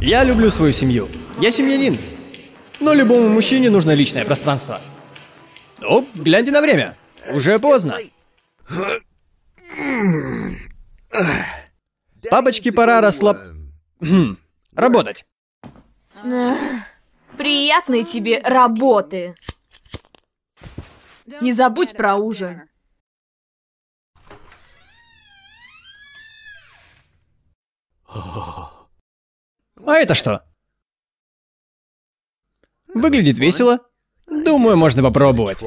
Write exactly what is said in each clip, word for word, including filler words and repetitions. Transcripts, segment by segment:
Я люблю свою семью. Я семьянин. Но любому мужчине нужно личное пространство. Оп, гляньте на время. Уже поздно. Папочке пора расслаб... Хм, работать. Приятной тебе работы. Не забудь про ужин. А это что? Выглядит весело. Думаю, можно попробовать.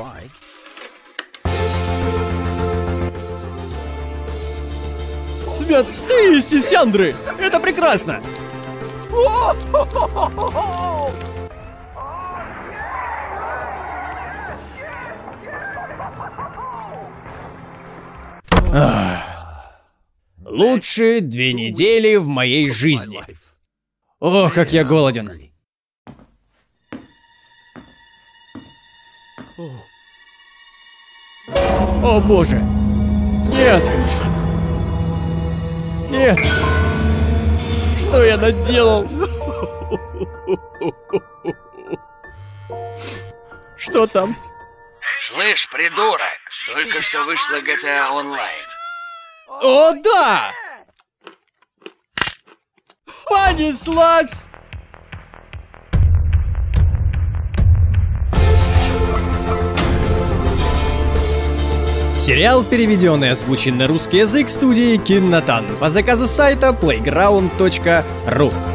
Святые сисяндры! Это прекрасно! Ах. Лучшие две недели в моей жизни. О, как я голоден. О боже. Нет. Нет. Что я наделал? Что там? Слышь, придурок, только что вышла джи ти эй онлайн. О, да! Понеслась! Сериал переведен и озвучен на русский язык студией Киннатан по заказу сайта плейграунд точка ру.